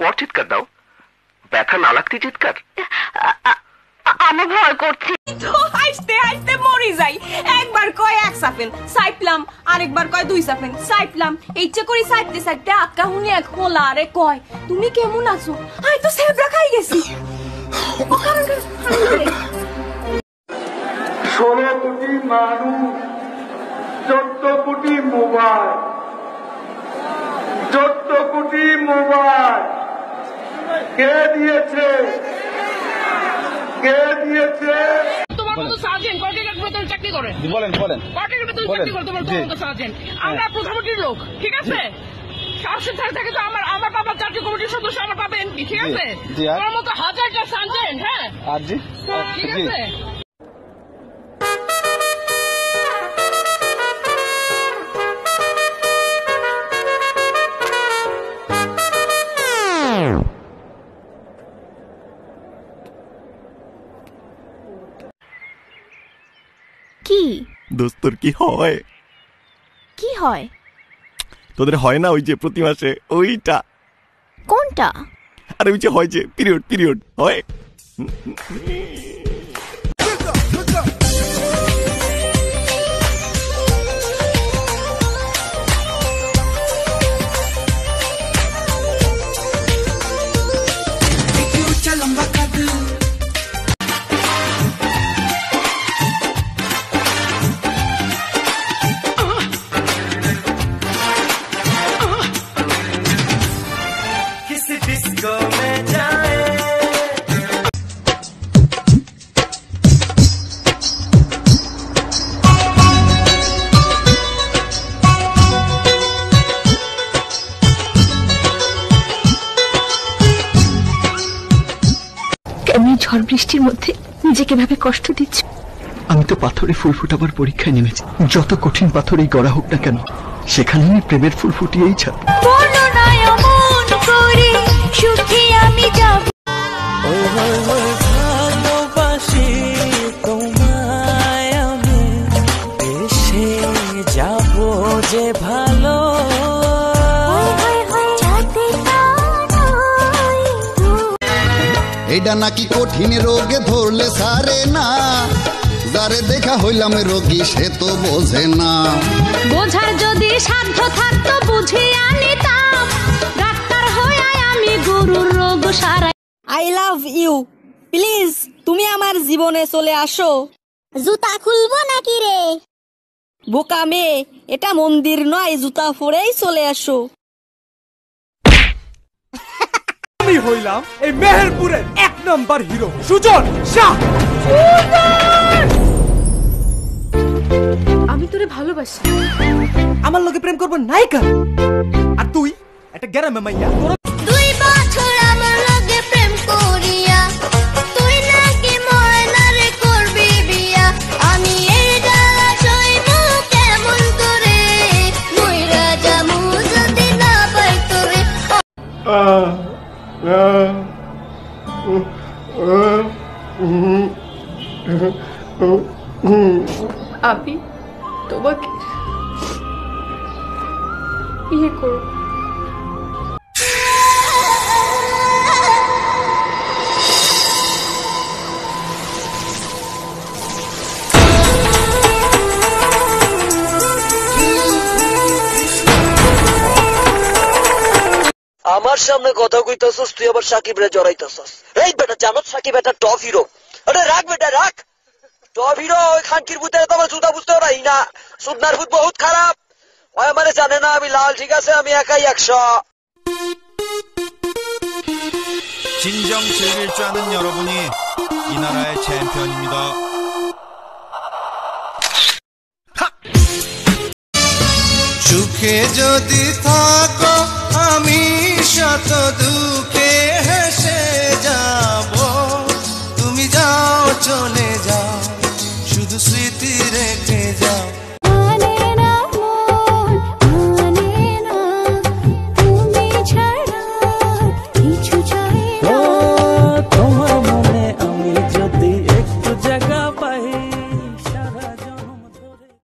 বড় চিৎকার দাও, ব্যথা না লাগতে চিৎকার। আমি ভয় করছি তো, হাসতে হাসতে মরে যাই। একবার কয় এক সাপেন সাইপলাম, আরেকবার কয় দুই সাপেন সাইপলাম। ইচ্ছে করি সাইপতে সাইপতে আক্কা হুনি এক হোলা আরে কয় তুমি কেমন আছো? আই তো সেবরা খাই গেছি। 16 কোটি মানুষ, 14 কোটি মোবাইল, 14 কোটি মোবাইল কে দিয়েছে? কে দিয়েছে? তোমার মতো সার্জেন্ট কর্টিকের ভেতরে চাকরি করে। বলেন বলেন কর্টিকের ভেতরে চাকরি করে তোমার মতো সার্জেন্ট। আমরা প্রধানমন্ত্রীর লোক, ঠিক আছে? সাংসদ থাকে তো আমার বাবা জাতীয় কমিটির সদস্য, আমার বাবা এমপি, ঠিক আছে? তোমার মতো হাজারটা সার্জেন্ট। হ্যাঁ ঠিক আছে। কি দোস্তর কি হয়? কি হয়? তোদের হয় না ওই যে প্রতি মাসে ওইটা? কোনটা? আরে ওই যে হয় যে পিরিয়ড হয়। আমি ঝড় বৃষ্টির মধ্যে নিজেকে ভাবে কষ্ট দিচ্ছি। আমি তো পাথরে ফুল ফুটাবার পরীক্ষায় নেমেছি। যত কঠিন পাথরেই গড়া হোক না কেন, সেখানে আমি প্রেমের ফুল ফুটিয়েই ছাড়ব। ভালোবাসি তোমায় আমি, এসে যাব যে ভালো। এটা নাকি কঠিন রোগে ধরলে সারে না, যারে দেখা হইলাম রোগী সে তো বোঝে না। বোঝার যদি সাধ্য থাকতো বুঝিয়ে নিতাম, ডাক্তার হয়ে আমি গরুর রোগ সারাই। আই লাভ ইউ, প্লিজ তুমি আমার জীবনে চলে আসো। জুতা খুলবো নাকি রে? বোকা মেয়ে, এটা মন্দির নয়, জুতা পরেই চলে আসো। আমি হইলাম এই মেহেরপুরের 1 নম্বর হিরো সুজন শাহ। আমি তোরে ভালোবাসি। আমার লগে প্রেম করবো নায়িকা, আর তুই একটা গ্রামে মাইয়া। 2 বছর আমার লগে প্রেম করিয়া তুই নাকি ময়নারে করবি বিয়া। আমি এই জ্বালা সইবো কেমন করে, মইরা যামু যদি না পাই তোরে। আমি তোমাকে বিয়ে করব। আমার সামনে কথা কইতাছস, তুই আবার সাকিব রে জড়াইতাছস। এই বেটা জানো সাকিব একটা টপ হিরো। আরে রাখ বেটা রাখ, টপ হিরো। ওই খানকির ভূতের তো আমার জুতা বুঝতে পারি না। সুদনার ভূত বহুত খারাপ, ওই আমারে জানে না আমি লাল, ঠিক আছে? আমি একাই 100। 진정 즐길 줄 아는 여러분이 이 나라의 챔피언입니다. সুখে যদি থাকো আমি শত দুঃখে হেসে যাব, তুমি যাও চলে যাও, শুধু স্মৃতি রেখে যাও। তোমার মনে আমি যদি একটু জায়গা পাই।